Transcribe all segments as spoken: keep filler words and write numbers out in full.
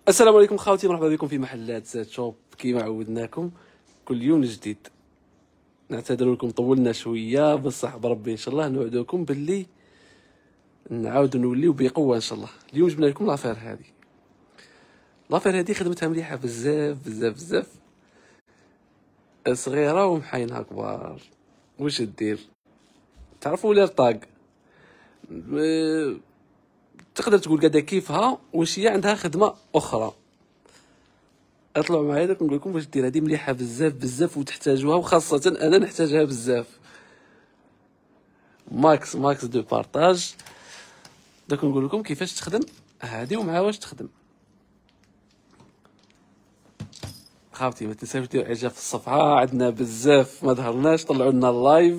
السلام عليكم خاوتي، مرحبا بكم في محلات زاد شوب. كيما عودناكم كل يوم جديد. نعتذر لكم طولنا شويه، بصح بربي ان شاء الله نوعدوكم باللي نعاودو نوليو بقوه ان شاء الله. اليوم جبنا لكم لافير هذه لافير هذه خدمتها مليحه بزاف بزاف بزاف، صغيره ومحاينها كبار. واش دير؟ تعرفوا لي طاق م- تقدر تقول قاعده كيفها، واش هي عندها خدمه اخرى. اطلعوا معايا داك نقول لكم واش دير. هذه مليحه بزاف بزاف وتحتاجوها، وخاصه انا نحتاجها بزاف. ماكس ماكس دو بارطاج. داك نقول لكم كيفاش تخدم هذه ومع واش تخدم. خاوتي ما تنساوش ديروا اعجاب في الصفحه، عندنا بزاف ما ظهرناش، طلعوا لنا اللايف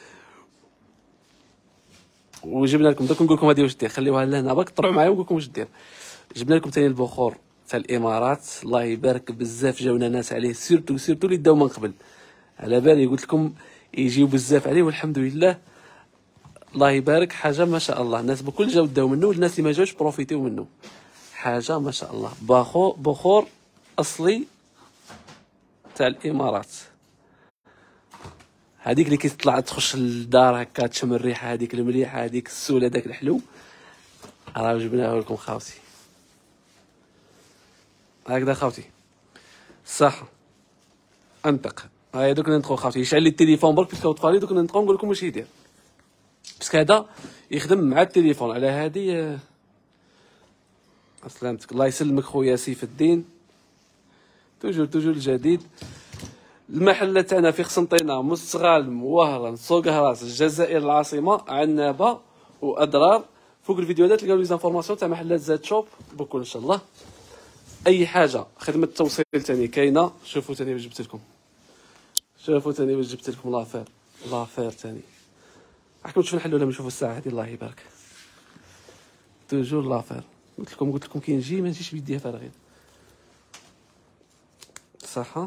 وجبنا لكم. دوك نقول لكم هذه واش دير، خليوها لهنا باك طلعوا معايا ونقول لكم واش دير. جبنا لكم ثاني البخور تاع الامارات، الله يبارك بزاف، جاونا ناس عليه سيرتو سيرتو اللي داو من قبل. على بالي قلت لكم يجيو بزاف عليه، والحمد لله الله يبارك. حاجه ما شاء الله، الناس بكل جاو داو منه، والناس اللي ما جاوش بروفيتيو منه. حاجه ما شاء الله، باخو بخور اصلي تاع الامارات. هذيك اللي كيطلع تخش للدار هكا تشم الريحه هذيك المليحه، هذيك السول هذاك الحلو، راه جبناه لكم خاوتي. هكذا خاوتي صح. انطق. هاي دوك ندخل خاوتي، يشعل لي التليفون برك باسكو طفالي. دوك ندخل نقول لكم واش يدير، باسكو هذا يخدم مع التليفون. على هذه سلامتك، الله يسلمك خويا سيف الدين. توجور توجور الجديد. المحل تاعنا في قسنطينه، مستغالم، وهران، سوق هراس، الجزائر العاصمه، عنابه واضرار. فوق الفيديو هذا تلقاو لي زانفورماسيون تاع محلات زاد شوب بكل ان شاء الله. اي حاجه خدمه توصيل ثاني كاينه. شوفوا ثاني واش جبت لكم، شوفوا ثاني واش جبت لكم. لافير لافير ثاني. راكم تشوفوا الحل ولا ما نشوفوا الساعه هذه، الله يبارك. توجور لافير. قلت لكم قلت لكم كي نجي ما نجيش بيديا فارغين. صحه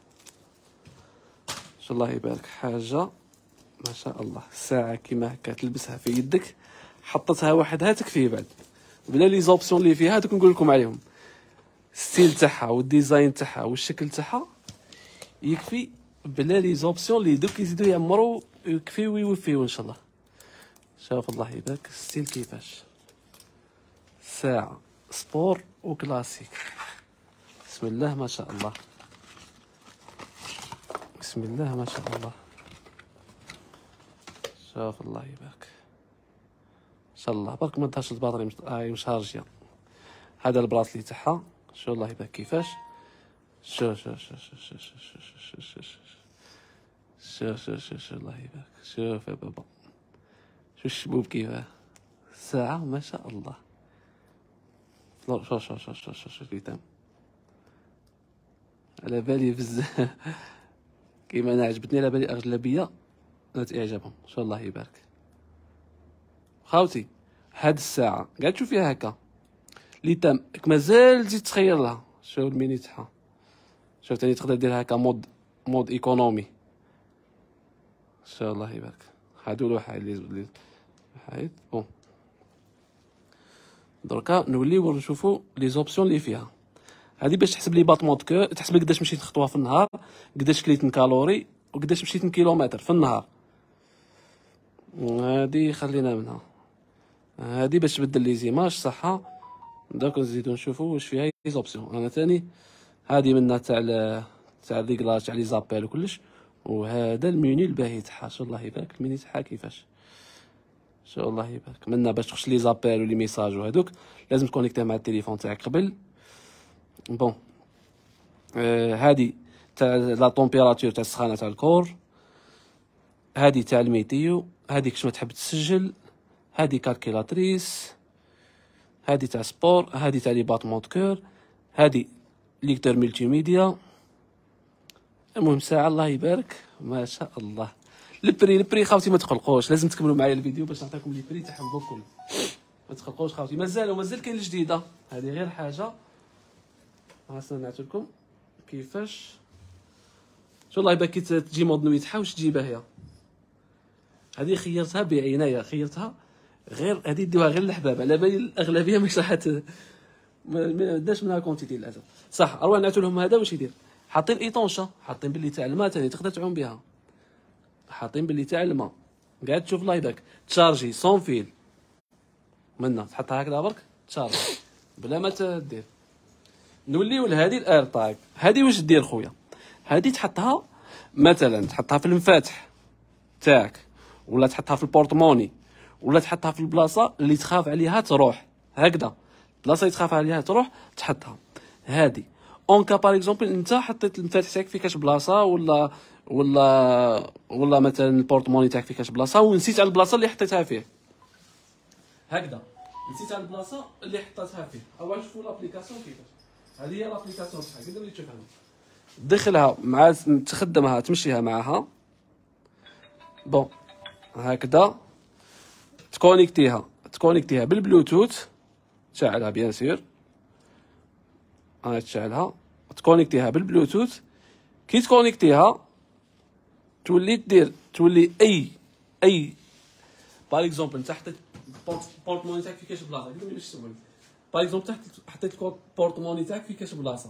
الله يبارك. حاجه ما شاء الله. ساعه كيما هكا تلبسها في يدك، حطتها وحدها تكفي بعد، بلا لي زوبسيون اللي فيها. دوك نقول لكم عليهم. ستيل تاعها والديزاين تاعها والشكل تاعها يكفي، بلا لي زوبسيون اللي دوك يزيدوا يعمروا يكفي ويوفيو ان شاء الله. شوف الله يبارك ستيل كيفاش. ساعه سبور وكلاسيك. بسم الله ما شاء الله، بسم الله ما شاء الله. شوف الله يبارك ان شاء الله. برك ما تظهرش الباطري مش هاي مش هارجيه. هذا البراسلي تاعها، شوف الله يبارك كيفاش. شوف شوف شوف شوف شوف شوف شوف شوف شوف شوف شوف شوف الله يبارك. شوف يا بابا، شوف الشبوب كيفاه. ساعة ما شاء الله. شوف شوف شوف شوف شوف شوف الكتاب. على بالي بزاف كيما انا عجبتني، على بالي اغلبيه نات اعجابهم. شاء الله يبارك خاوتي. هاد الساعه قاعد تشوف فيها هكا لي تام مازال تزيد تخير لها. شوف الميني تاعها، شوف تاني تقدر ديرها هكا مود مود ايكونومي. شاء الله يبارك. هادو الواحد اللي حيد بون. دركا نوليو نشوفوا لي زوبسيون اللي فيها. هذه باش تحسب لي باطمون كو، تحسب لي قداش مشيت خطوه في النهار، قداش كليت من كالوري، وقداش مشيت من كيلومتر في النهار. هذه خلينا منها. هذه باش تبدل لي زيماج صحه. دونك نزيدو نشوفوا واش فيها لي زوبسيون. انا ثاني هذه منها تاع تاع الريغلاج تاع لي زابيل وكلش. وهذا الميني الباهي تاعها. شو الله يبارك الميني تاعها كيفاش. شو الله يبارك. منها باش تخش لي زابيل ولي ميساج وهذوك لازم تكونيكتي مع التليفون تاعك قبل. بون آه هذه تاع لا طومبيراتور تاع السخانه تاع الكور. هذه تاع الميتيو. هذيك شنو تحب تسجل. هذه كالكيلاتريس. هذه تاع سبور. هذه تاع لي باطمون كور. هذه ليكتور ملتي ميديا. المهم ساعه الله يبارك ما شاء الله. البري البري خاوتي ما تقلقوش، لازم تكملوا معايا الفيديو باش نعطيكم لي بري تاعهم بكل. ما تقلقوش خاوتي، مازال ومازال كاين الجديده. هذه غير حاجه ها صنعت لكم كيفاش. شو الله يبارك. كي تجي مود نويتها واش تجيبها هي. هذه خيرتها بعنايه، خيرتها غير هذه ديوها غير الحباب. على بالي الاغلبيه مش راح ما ما عندناش منها كونتيتي للاسف. صح اروح نعتو لهم هذا واش يدير، حاطين ايطونشه، حاطين باللي تاع الماء ثاني تقدر تعوم بها، حاطين باللي تاع الماء قاعد تشوف لايباك تشارجي سون فيل منا تحطها هكذا برك تشارجي بلا ما تدير. نوليو لهذه الاير تاغ، هذه واش دير خويا؟ هذه تحطها مثلا تحطها في المفاتح تاعك، ولا تحطها في البورتموني، ولا تحطها في البلاصه اللي تخاف عليها تروح هكذا، بلاصه اللي تخاف عليها تروح تحطها. هذه اون كا باغ اكزومبل انت حطيت المفاتح تاعك في كاش بلاصه، ولا ولا ولا مثلا البورتموني تاعك في كاش بلاصه ونسيت على البلاصه اللي حطيتها فيه هكذا، نسيت على البلاصه اللي حطيتها فيه. او نشوفوا لابليكاسيون كيفاش، هذه هي لابليكاسيون تاعها قدر اللي تشوفها دخلها مع تخدمها تمشيها معها بون هكذا، تكونيكتيها تكونيكتيها بالبلوتوث، تشعلها بيان سور، انا تشعلها تكونيكتيها بالبلوتوث. كي تكونيكتيها تولي دير تولي اي اي باغ اكزومبل انت حطيت البورتموني تاعك في كاش بلاصه، قلت لي واش تسول باغ اكزومبل حطيت البورتموني تاعك في كاش بلاصه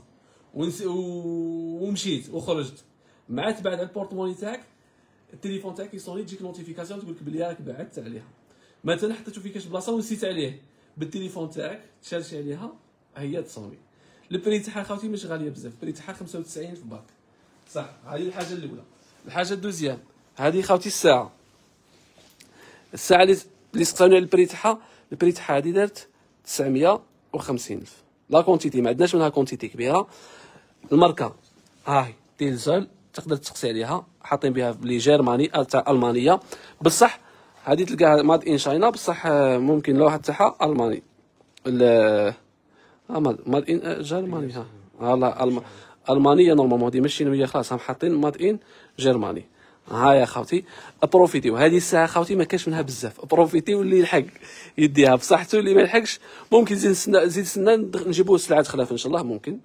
ومشيت وخرجت، مع تبعد على البورتموني تاعك التليفون تاعك يصوني تجيك نوتيفيكاسيون تقول لك بلي راك بعدت عليها. مثلا حطيتو في كاش بلاصه ونسيت عليه بالتليفون تاعك تشارجي عليها هي تصوني. البري تاعها خاوتي ماشي غاليه بزاف، البري تاعها خمسة وتسعين في باك. صح هذه الحاجه الاولى. الحاجه الدوزيام هذه خاوتي الساعه، الساعه اللي اللي سقساوني على البري تاعها، البري تاعها هذه دارت تسعمية وخمسين الف. لا كونتيتي ما عندناش منها كونتيتي كبيره. الماركه هاي تيلزول تقدر تسقسي عليها، حاطين بها بلي جيرماني تاع المانيه بصح، هذه تلقاها ماد ان شاينا بصح ممكن اللوحه تاعها الماني ال ماد ان جيرماني. ها والله المانيه نورمالمون هذه ماشي نويه خلاص، هم حاطين ماد ان جيرماني. ها يا خاوتي بروفيتيو، هذه الساعه خاوتي ما كاش منها بزاف، بروفيتيو اللي يلحق يديها بصحته، اللي ما يلحقش ممكن زيد سنة زيد سنة نجيبوه سلعه خلاف ان شاء الله. ممكن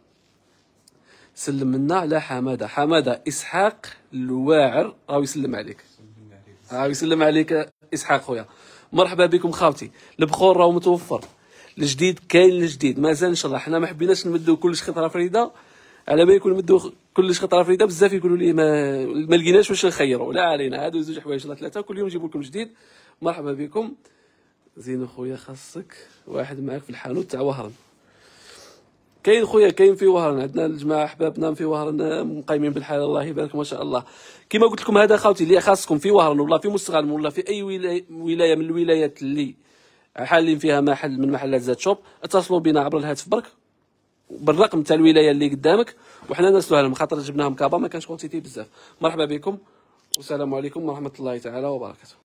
سلم منا على حماده، حماده اسحاق الواعر راهو يسلم عليك، راهو يسلم عليك اسحاق خويا. مرحبا بكم خاوتي، البخور راهو متوفر، الجديد كاين الجديد مازال ان شاء الله. حنا ما حبيناش نمدو كلش خطره فريده، على بالي يكون نمدو كلش خطره فريده بزاف يقولوا لي ما ما لقيناش واش نخيروا. لا علينا، هادو زوج حوايج ولا ثلاثه كل يوم نجيبوا لكم جديد. مرحبا بكم. زين خويا خاصك واحد معاك في الحانوت تاع وهران. كاين خويا كاين في وهران، عندنا الجماعه احبابنا في وهران مقيمين بالحال الله يبارك ما شاء الله. كما قلت لكم هذا خاوتي اللي خاصكم في وهران ولا في مستغانم ولا في اي ولايه ولايه من الولايات اللي حالين فيها محل من محلات زاد شوب، اتصلوا بنا عبر الهاتف برك بالرقم تاع الولايه اللي قدامك وحنا نرسلوها لهم، خاطر جبناهم كابا ما كانش كونتيتي بزاف. مرحبا بكم والسلام عليكم ورحمه الله تعالى وبركاته.